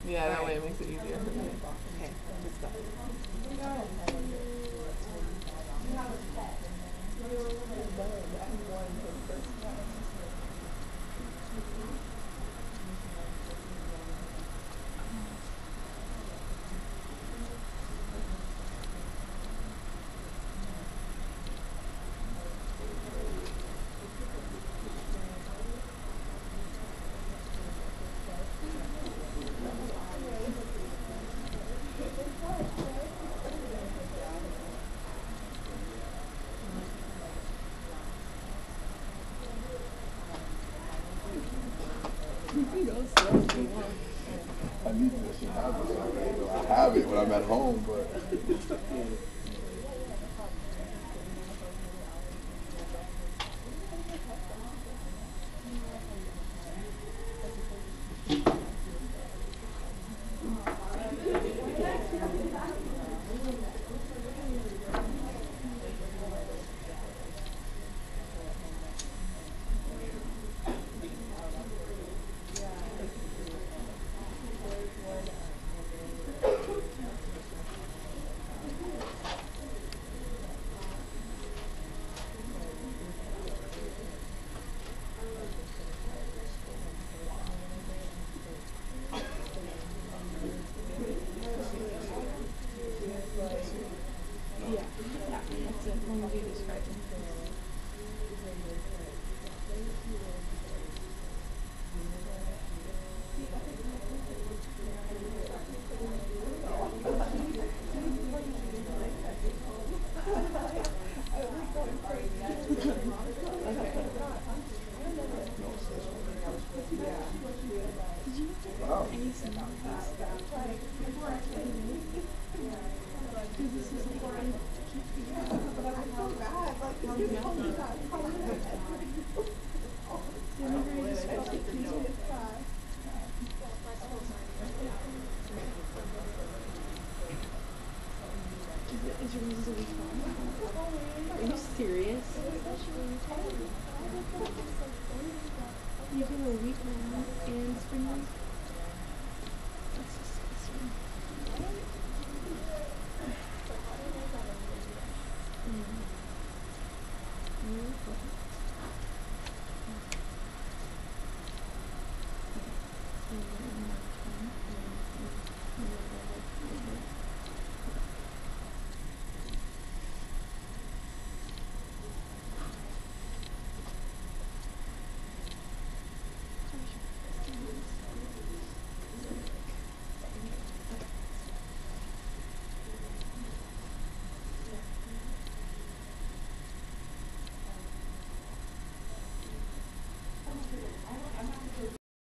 Yeah, that way it makes it easier for me. Okay, let's go. I need this. You have this already. I have it when I'm at home, but. Wow. Is your reason to be fun? Are you serious? You do a week long and spring break?